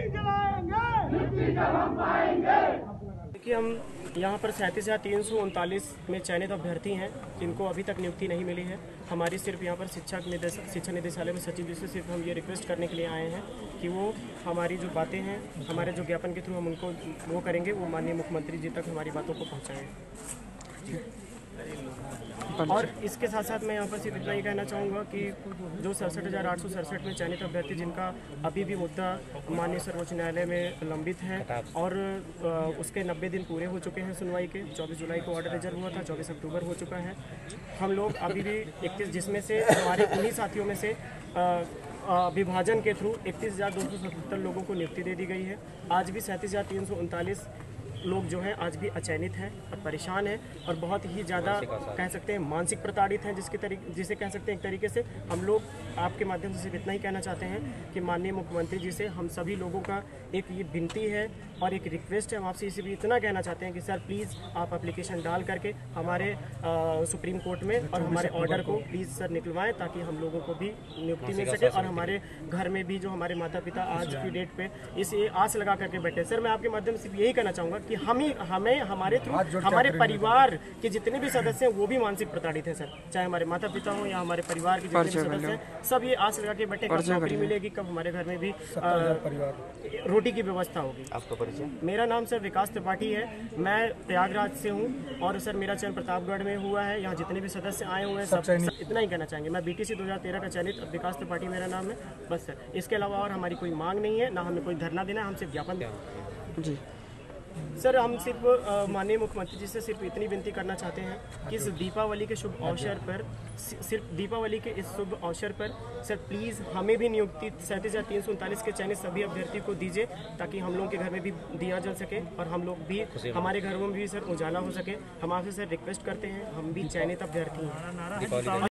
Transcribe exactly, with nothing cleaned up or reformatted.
देखिए, हम यहाँ पर सैंतीस हज़ार तीन सौ उनतालीस में चयनित अभ्यर्थी हैं जिनको अभी तक नियुक्ति नहीं मिली है। हमारी सिर्फ यहाँ पर शिक्षा निदेशक शिक्षा निदेशालय में सचिव जी से सिर्फ हम ये रिक्वेस्ट करने के लिए आए हैं कि वो हमारी जो बातें हैं, हमारे जो ज्ञापन के थ्रू हम उनको वो करेंगे, वो माननीय मुख्यमंत्री जी तक हमारी बातों को पहुँचाएँ। और इसके साथ साथ मैं यहाँ पर सिर्फ इतना ही कहना चाहूँगा कि जो सड़सठ हज़ार आठ सौ सड़सठ में चयनित अभ्यर्थी जिनका अभी भी मुद्दा माननीय सर्वोच्च न्यायालय में लंबित है और उसके नब्बे दिन पूरे हो चुके हैं सुनवाई के। चौबीस जुलाई को ऑर्डर रिजर्व हुआ था, चौबीस अक्टूबर हो चुका है। हम लोग अभी भी इकतीस, जिसमें से हमारे उन्हीं साथियों में से विभाजन के थ्रू इकतीस हज़ार दो सौ सतहत्तर लोगों को नियुक्ति दे दी गई है। आज भी सैंतीस हज़ार तीन सौ उनतालीस लोग जो हैं आज भी अचयनित हैं और परेशान हैं और बहुत ही ज़्यादा कह सकते हैं मानसिक प्रताड़ित हैं, जिसके तरीके जिसे कह सकते हैं एक तरीके से। हम लोग आपके माध्यम से सिर्फ इतना ही कहना चाहते हैं कि माननीय मुख्यमंत्री जी से हम सभी लोगों का एक ये विनती है और एक रिक्वेस्ट है। हम आपसे इसे भी इतना कहना चाहते हैं कि सर प्लीज़ आप एप्लीकेशन डाल करके हमारे आ, सुप्रीम कोर्ट में और हमारे ऑर्डर को प्लीज़ सर निकलवाएं ताकि हम लोगों को भी नियुक्ति मिल सके और हमारे घर में भी जो हमारे माता पिता आज की डेट पे इस ये आस लगा करके बैठे। सर मैं आपके माध्यम से यही कहना चाहूँगा कि हम ही हमें हमारे थ्रू हमारे परिवार के जितने भी सदस्य हैं वो भी मानसिक प्रताड़ित हैं सर, चाहे हमारे माता पिता हों या हमारे परिवार के जितने भी सदस्य हैं, सब ये आस लगा के बैठे कब नौकरी मिलेगी, कब हमारे घर में भी आ, रोटी की व्यवस्था होगी। आपका परिचय? मेरा नाम सर विकास त्रिपाठी है, मैं प्रयागराज से हूँ और सर मेरा चयन प्रतापगढ़ में हुआ है। यहाँ जितने भी सदस्य आए हुए हैं सब, सब इतना ही कहना चाहेंगे। मैं बीटीसी दो हज़ार तेरह का चयनित विकास त्रिपाठी मेरा नाम है, बस सर। इसके अलावा और हमारी कोई मांग नहीं है, ना हमें कोई धरना देना है, हम सिर्फ ज्ञापन जी सर। हम सिर्फ माननीय मुख्यमंत्री जी से सिर्फ इतनी विनती करना चाहते हैं कि इस दीपावली के शुभ अवसर पर, सिर्फ दीपावली के इस शुभ अवसर पर सर प्लीज़ हमें भी नियुक्ति सैंतीस हज़ार तीन सौ उनतालीस के चयनित सभी अभ्यर्थी को दीजिए ताकि हम लोगों के घर में भी दिया जल सके और हम लोग भी हमारे घरों में भी सर उजाला हो सके। हम आपसे सर रिक्वेस्ट करते हैं, हम भी चयनित अभ्यर्थी हैं।